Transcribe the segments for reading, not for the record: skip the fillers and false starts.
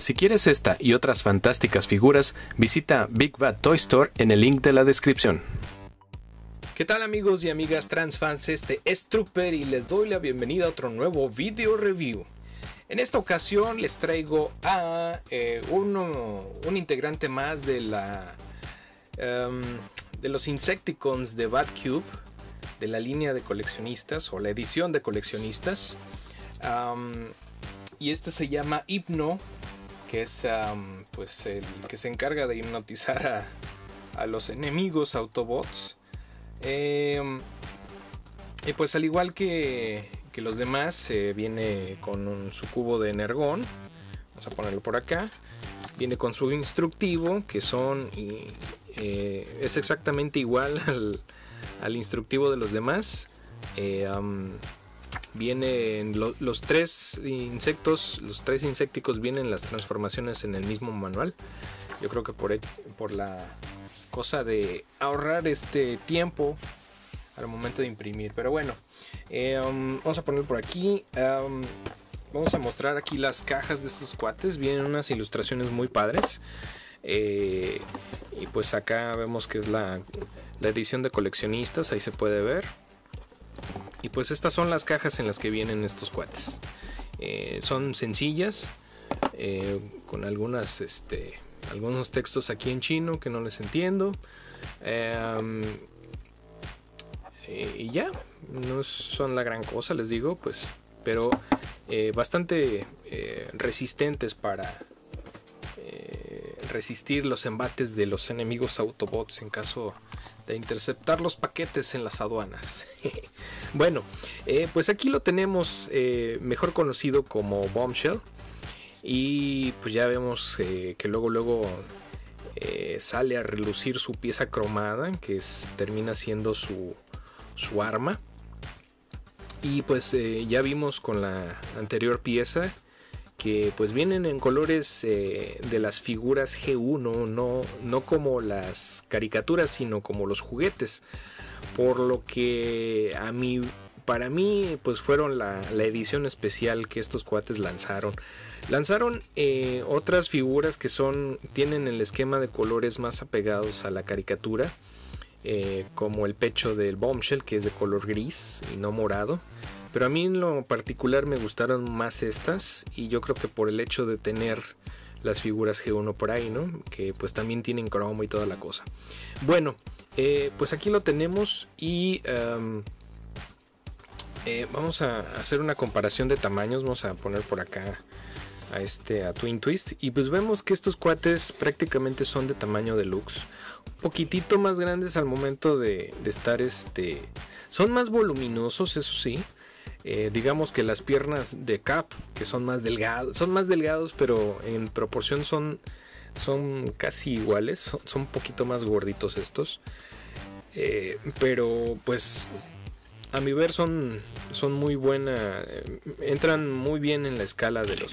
Si quieres esta y otras fantásticas figuras, visita Big Bad Toy Store en el link de la descripción. ¿Qué tal amigos y amigas transfans? Este es Trooper y les doy la bienvenida a otro nuevo video review. En esta ocasión les traigo a un integrante más de los Insecticons de Bad Cube, de la línea de coleccionistas o la edición de coleccionistas. Y este se llama Hypno, que es pues el que se encarga de hipnotizar a los enemigos Autobots. Y pues al igual que los demás, viene con su cubo de energón. Vamos a ponerlo por acá. Viene con su instructivo, que es exactamente igual al instructivo de los demás. Vienen los tres insecticos vienen las transformaciones en el mismo manual. Yo creo que por la cosa de ahorrar este tiempo al momento de imprimir. Pero bueno, vamos a poner por aquí. Vamos a mostrar aquí las cajas de estos cuates. Vienen unas ilustraciones muy padres. Y pues acá vemos que es la edición de coleccionistas. Ahí se puede ver. Y pues estas son las cajas en las que vienen estos cuates. Son sencillas, con algunos textos aquí en chino que no les entiendo. Y ya, no son la gran cosa, les digo, pues, pero bastante resistentes para resistir los embates de los enemigos Autobots en caso de interceptar los paquetes en las aduanas. Bueno, pues aquí lo tenemos, mejor conocido como Bombshell. Y pues ya vemos que luego sale a relucir su pieza cromada, que termina siendo su arma. Y pues ya vimos con la anterior pieza que pues vienen en colores de las figuras G1, no como las caricaturas, sino como los juguetes, por lo que para mí pues fueron la edición especial que estos cuates lanzaron otras figuras que tienen el esquema de colores más apegados a la caricatura, como el pecho del Bombshell, que es de color gris y no morado. Pero a mí en lo particular me gustaron más estas, y yo creo que por el hecho de tener las figuras G1 por ahí, ¿no? Que pues también tienen cromo y toda la cosa. Bueno, pues aquí lo tenemos y vamos a hacer una comparación de tamaños. Vamos a poner por acá a Twin Twist, y pues vemos que estos cuates prácticamente son de tamaño deluxe, un poquitito más grandes al momento de estar son más voluminosos, eso sí. Digamos que las piernas de Cap, que son más delgados, pero en proporción son casi iguales, son un poquito más gorditos estos, pero pues a mi ver son muy buena, entran muy bien en la escala de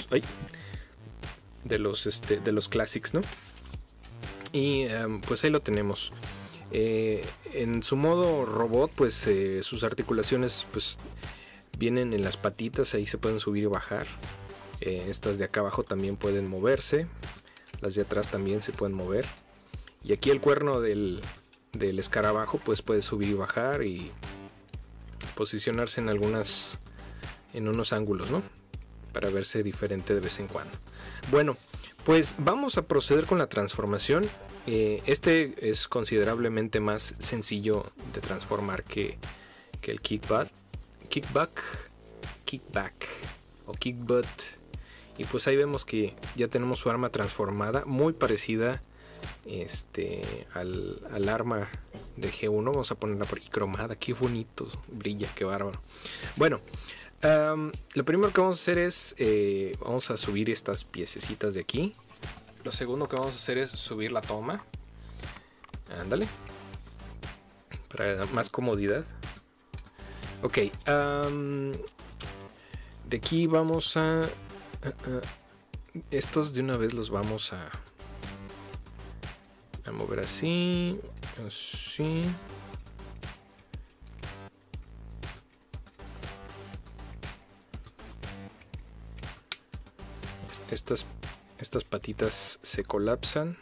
los classics, ¿no? Y pues ahí lo tenemos. En su modo robot, pues sus articulaciones pues vienen en las patitas, ahí se pueden subir y bajar. Estas de acá abajo también pueden moverse, las de atrás también se pueden mover, y aquí el cuerno del escarabajo pues puede subir y bajar y posicionarse en unos ángulos, ¿no? Para verse diferente de vez en cuando. Bueno, pues vamos a proceder con la transformación. Este es considerablemente más sencillo de transformar que el Kickback o Kickbutt. Y pues ahí vemos que ya tenemos su arma transformada, muy parecida al arma de G1. Vamos a ponerla por ahí cromada. Qué bonito brilla, qué bárbaro. Bueno, lo primero que vamos a hacer es vamos a subir estas piececitas de aquí. Lo segundo que vamos a hacer es subir la toma. Ándale, para más comodidad. Ok, de aquí vamos a estos de una vez los vamos a mover así. Estas patitas se colapsan.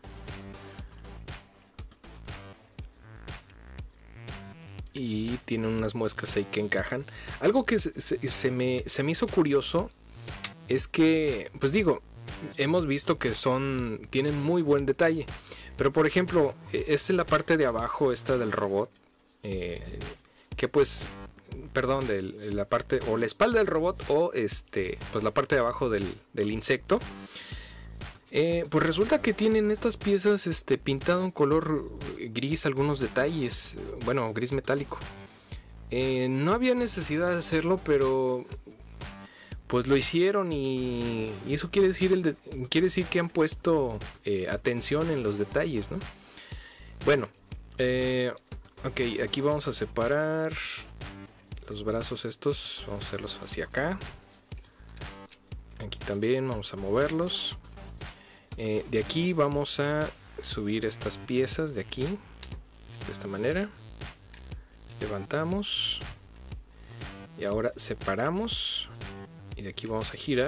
Y tienen unas muescas ahí que encajan. Algo que se me hizo curioso es que, pues digo, hemos visto que tienen muy buen detalle. Pero por ejemplo, es en la parte de abajo esta del robot. Que pues, perdón, de la parte o la espalda del robot o pues la parte de abajo del insecto. Pues resulta que tienen estas piezas pintado en color gris, algunos detalles, bueno, gris metálico. No había necesidad de hacerlo, pero pues lo hicieron y eso quiere decir que han puesto atención en los detalles, ¿no? Bueno, ok, aquí vamos a separar los brazos estos, vamos a hacerlos hacia acá. Aquí también vamos a moverlos. De aquí vamos a subir estas piezas de aquí, de esta manera. Levantamos y ahora separamos y de aquí vamos a girar.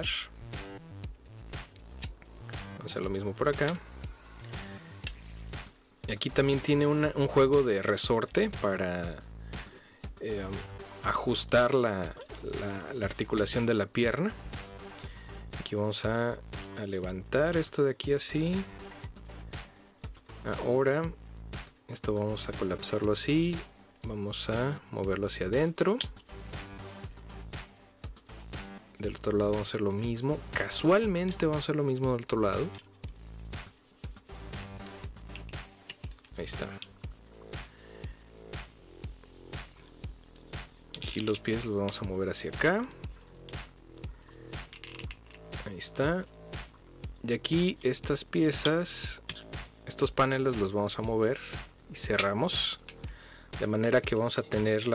Vamos a hacer lo mismo por acá. Y aquí también tiene un juego de resorte para ajustar la articulación de la pierna. Aquí vamos a levantar esto de aquí así. Ahora esto vamos a colapsarlo así. Vamos a moverlo hacia adentro. Del otro lado vamos a hacer lo mismo. Casualmente vamos a hacer lo mismo del otro lado. Ahí está. Aquí los pies los vamos a mover hacia acá. Ahí está. De aquí estas piezas, estos paneles los vamos a mover y cerramos. De manera que vamos a tener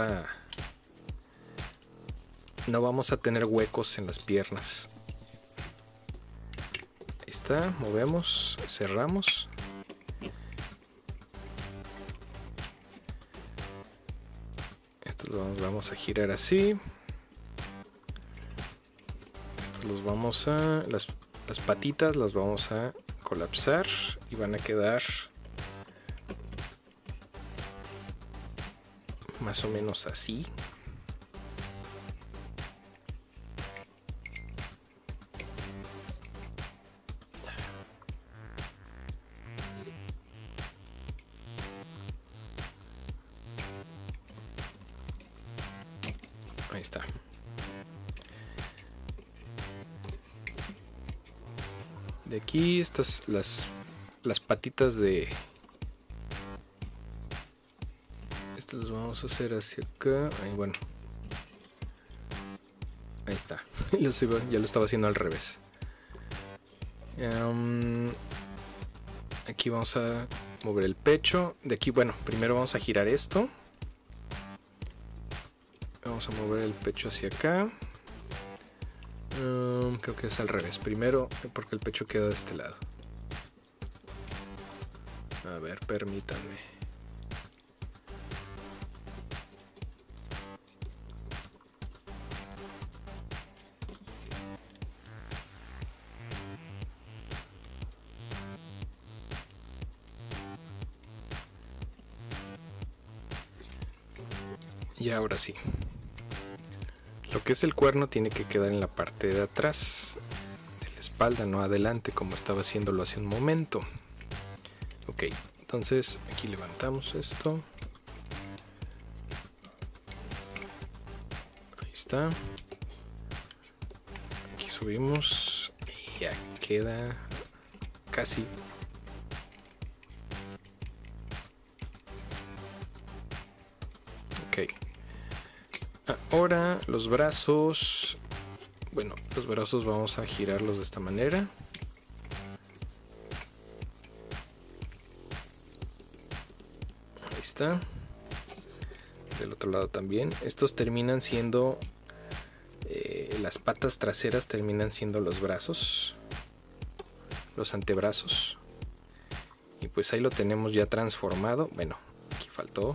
no vamos a tener huecos en las piernas. Ahí está, movemos, cerramos. Estos los vamos a girar así. Estos los vamos a... Las patitas las vamos a colapsar y van a quedar más o menos así. Ahí está. De aquí estas las patitas de estas las vamos a hacer hacia acá. Ahí, bueno, ahí está. Ya lo estaba haciendo al revés. Aquí vamos a mover el pecho. De aquí, bueno, primero vamos a girar esto. Vamos a mover el pecho hacia acá. Creo que es al revés. Primero, porque el pecho queda de este lado. A ver, permítanme. Y ahora sí. Lo que es el cuerno tiene que quedar en la parte de atrás de la espalda, no adelante como estaba haciéndolo hace un momento. Ok, entonces aquí levantamos esto. Ahí está. Aquí subimos y ya queda casi. Ok. Ahora los brazos, bueno, los brazos vamos a girarlos de esta manera. Ahí está. Del otro lado también. Estos terminan siendo, las patas traseras terminan siendo los brazos, los antebrazos. Y pues ahí lo tenemos ya transformado. Bueno, aquí faltó.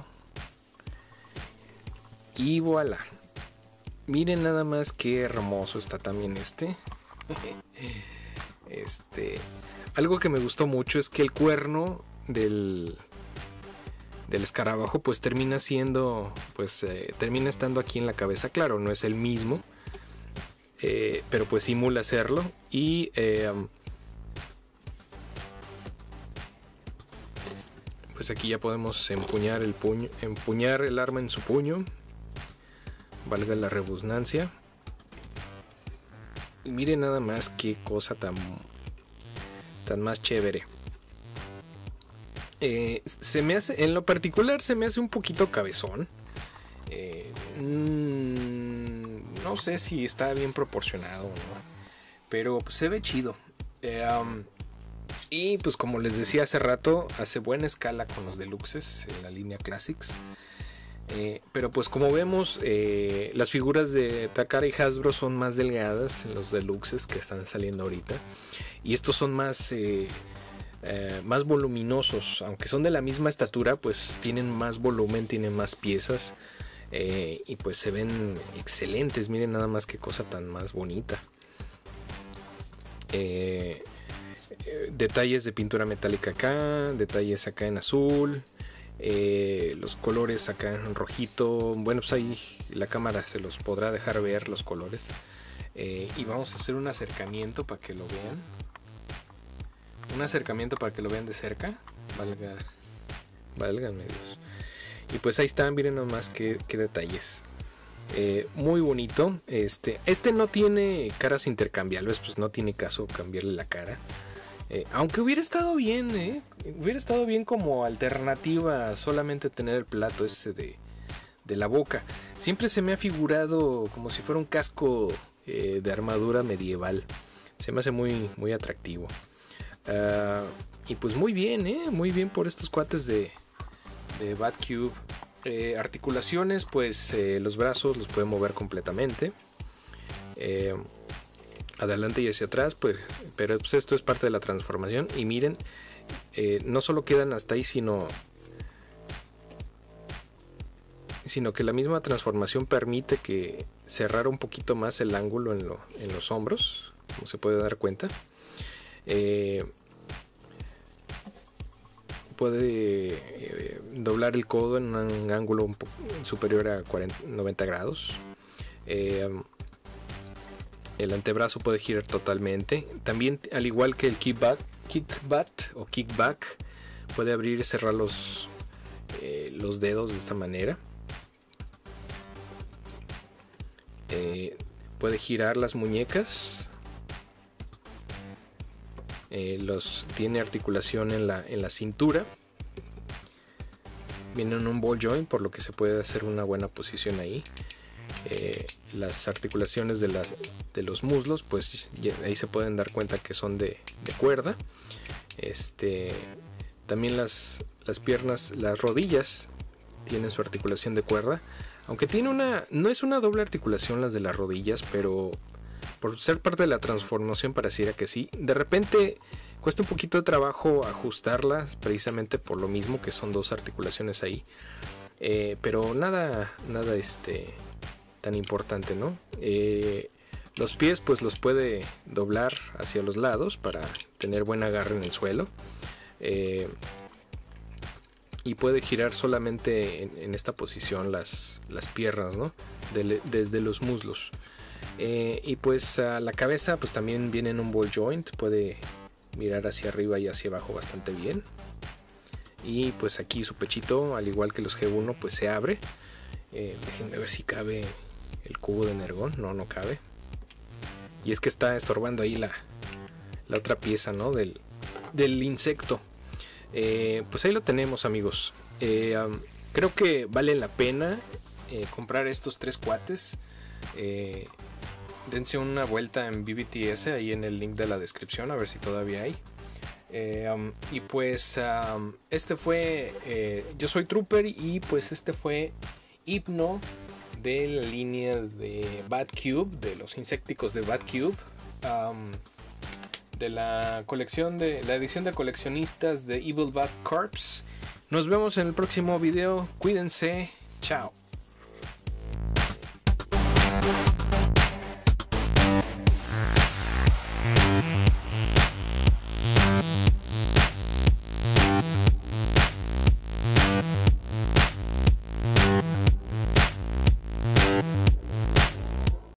Y voilà. Miren nada más qué hermoso está también este. Algo que me gustó mucho es que el cuerno del escarabajo pues termina siendo, pues termina estando aquí en la cabeza. Claro, no es el mismo, pero pues simula hacerlo. Y pues aquí ya podemos empuñar el arma en su puño, valga la redundancia. Y miren nada más qué cosa tan más chévere. Se me hace, en lo particular se me hace un poquito cabezón. No sé si está bien proporcionado, ¿no? Pero pues, se ve chido. Y pues como les decía hace rato, hace buena escala con los deluxes en la línea Classics. Pero pues como vemos, las figuras de Takara y Hasbro son más delgadas en los deluxes que están saliendo ahorita. Y estos son más voluminosos. Aunque son de la misma estatura, pues tienen más volumen, tienen más piezas. Y pues se ven excelentes. Miren nada más qué cosa tan más bonita. Detalles de pintura metálica acá, detalles acá en azul. Los colores acá en rojito. Bueno, pues ahí la cámara se los podrá dejar ver los colores. Y vamos a hacer un acercamiento para que lo vean. Un acercamiento para que lo vean de cerca. Válgame Dios. Y pues ahí están, miren nomás qué detalles. Muy bonito. Este no tiene caras intercambiables, pues no tiene caso cambiarle la cara. Aunque hubiera estado bien, hubiera estado bien como alternativa a solamente tener el plato de la boca. Siempre se me ha figurado como si fuera un casco de armadura medieval. Se me hace muy, muy atractivo. Y pues muy bien, muy bien por estos cuates de Bat Cube. Articulaciones, pues los brazos los pueden mover completamente. Adelante y hacia atrás, pues, pero pues esto es parte de la transformación. Y miren, no solo quedan hasta ahí, sino que la misma transformación permite que cerrar un poquito más el ángulo en los hombros, como se puede dar cuenta. Puede doblar el codo en un ángulo un poco superior a 90 grados. El antebrazo puede girar totalmente. También, al igual que el kickback, puede abrir y cerrar los dedos de esta manera. Puede girar las muñecas. Tiene articulación en la cintura. Viene en un ball joint, por lo que se puede hacer una buena posición ahí. Las articulaciones de los muslos, pues ahí se pueden dar cuenta que son de cuerda. También las piernas, las rodillas tienen su articulación de cuerda, aunque no es una doble articulación las de las rodillas, pero por ser parte de la transformación pareciera que sí. De repente cuesta un poquito de trabajo ajustarlas, precisamente por lo mismo que son dos articulaciones ahí, pero nada tan importante, ¿no? Los pies pues los puede doblar hacia los lados para tener buen agarre en el suelo, y puede girar solamente en esta posición las piernas, ¿no? Desde los muslos. Y pues la cabeza pues también viene en un ball joint, puede mirar hacia arriba y hacia abajo bastante bien. Y pues aquí su pechito, al igual que los G1, pues se abre. Déjenme ver si cabe el cubo de energón. No cabe. Y es que está estorbando ahí la otra pieza, ¿no? del insecto. Pues ahí lo tenemos, amigos. Creo que vale la pena comprar estos tres cuates. Dense una vuelta en BBTS, ahí en el link de la descripción, a ver si todavía hay. Y pues este fue yo soy Trooper, y pues este fue Hypno de la línea de Bat Cube, de los insecticos de Bat Cube, de la colección de la edición de coleccionistas de Evil Bat Corps. Nos vemos en el próximo video, cuídense, chao.